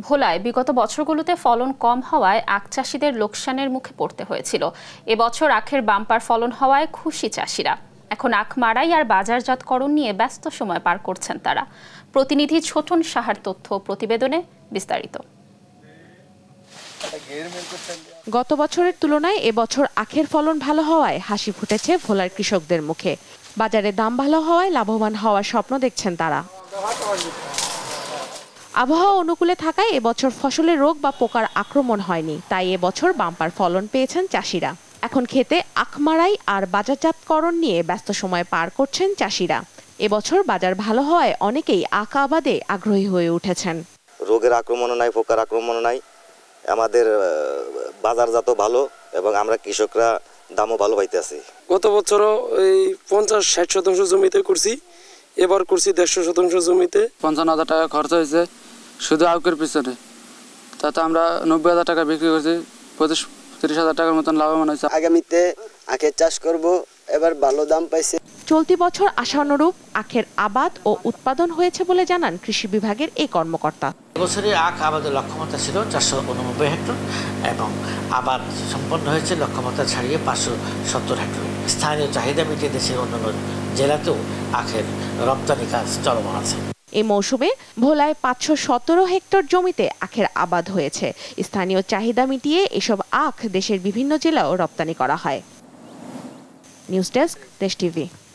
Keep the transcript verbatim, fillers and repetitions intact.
ভোলায় বিগত বছরগুলোতে ফলন কম হওয়ায় আখ চাষিদের লোকসানের মুখে পড়তে হয়েছিল। এবছর আখের বাম্পার ফলন হওয়ায় খুশি চাষিরা। এখন আখ মাড়াই আর বাজারজাতকরণ নিয়ে ব্যস্ত সময় পার করছেন তারা। প্রতিনিধি ছোটন সাহার তথ্য প্রতিবেদনে বিস্তারিত। গত বছরের তুলনায় এবছর আখের ফলন ভালো হওয়ায় হাসি ফুটেছে ভোলার কৃষকদের মুখে। বাজারে দাম ভালো হওয়ায় লাভবান হওয়ার স্বপ্ন দেখছেন তারা। আবহাওয়া অনুকূলে থাকায় এবছর ফসলের রোগ বা পোকার আক্রমণ হয়নি, তাই এবছর বাম্পার ফলন পেয়েছেন চাষিরা। এখন খেতে আখ মাড়াই আর বাজারজাতকরণ নিয়ে ব্যস্ত সময় পার করছেন চাষিরা। এবছর বাজার ভালো হওয়ায় অনেকেই আখ আবাদে আগ্রহী হয়ে উঠেছেন। রোগের আক্রমণও নাই, পোকার আক্রমণও নাই, আমাদের বাজারজাত ভালো এবং আমরা কৃষকরা দামও ভালো পাইতেছি। গত বছরও এই পঞ্চাশ ষাট শতাংশ জমিতে করছি, এবার করছি দেড়শো শতাংশ জমিতে। পঞ্চান্ন হাজার টাকা খরচ হয়েছে শুধু আখের পিছনে, তাতে আমরা নব্বই হাজার টাকা বিক্রি করছি, পঁচিশ তিরিশ হাজার টাকার মতন লাভবান হয়েছে। আগামীতে আখের চাষ করব, এবার ভালো দাম পাইছে। চলতি বছর আশানুরূপ আখের আবাদ ও উৎপাদন হয়েছে বলে জানান কৃষি বিভাগের এই কর্মকর্তা। এবছরে আখ আবাদের লক্ষ্যমাত্রা ছিল চারশো উননব্বই হেক্টর এবং আবাদ সম্পন্ন হয়েছে লক্ষ্যমাত্রা ছাড়িয়ে পাঁচশো সত্তর হেক্টর। স্থানীয় চাহিদা মিটিয়ে দেশের অন্যান্য জেলাতেও আখের রপ্তানি কাজ চলমান আছে। এই মৌসুমে ভোলায় পাঁচশো সতেরো হেক্টর জমিতে আখের আবাদ হয়েছে। স্থানীয় চাহিদা মিটিয়ে এসব আখ দেশের বিভিন্ন জেলাও রপ্তানি করা হয়। News desk, Desh TV.